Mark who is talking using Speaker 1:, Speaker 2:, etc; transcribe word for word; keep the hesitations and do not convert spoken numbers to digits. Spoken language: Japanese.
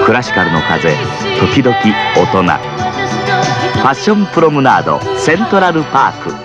Speaker 1: クラシカルの風時々大人。ファッションプロムナードセントラルパーク。